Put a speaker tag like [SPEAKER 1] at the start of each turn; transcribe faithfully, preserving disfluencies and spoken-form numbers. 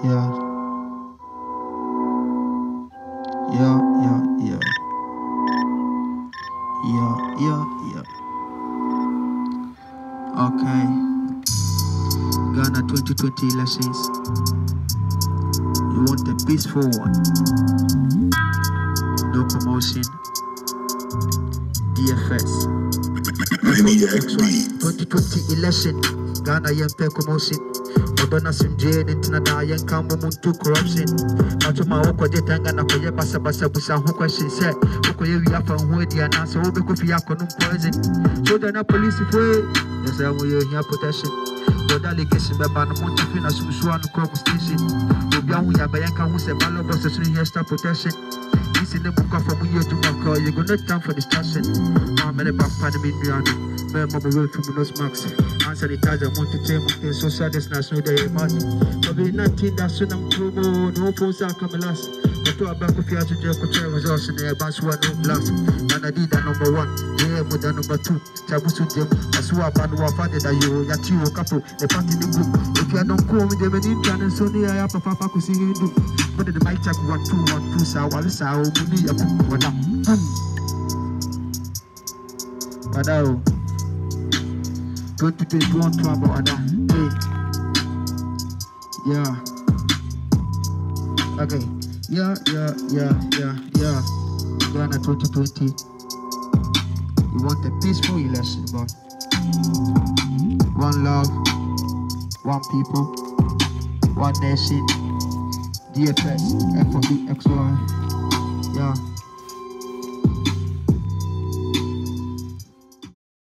[SPEAKER 1] Yeah. Yeah, yeah, yeah. Yeah, yeah, yeah. Okay. Ghana twenty twenty elections. You want a peaceful one. No commotion. D F S. twenty twenty election. Ghana yempe commotion. Odona simje nintina yen kambo muntu corruption. Matuma oko de tanga na koye basa basa busa ho question say okoye wi afa ho dia na so obe kofi akono poison. So the police foi yes I will hear protection. The delegation be ban mo tafi na susu anu come station. Obi ahu ya bayan kan hu se ballot box so here start protection. This in the book of from you to call you go no time for distraction. I'm in the back pan me nuano. Me mo be from no max. Answer the charge I want to take my social distance no day money. COVID nineteen that's when I'm promo no phones are coming last. But to a back of your to jail for results in the advance one no blast. And I did that number one, yeah more than number two. Tabusu Jim, I swear about the one father that you ya two couple, the party the group. If you don't call me, they may need to and so they are up papa could see you do. But the mic check one two one two sa while it's our money up what up. Badao twenty twenty-one trouble ada. Hey. Yeah. Okay. Yeah, yeah, yeah, yeah, yeah. Ghana twenty twenty. You want a peaceful election, but one love, one people, one nation, D F S, F O B X Y. Yeah.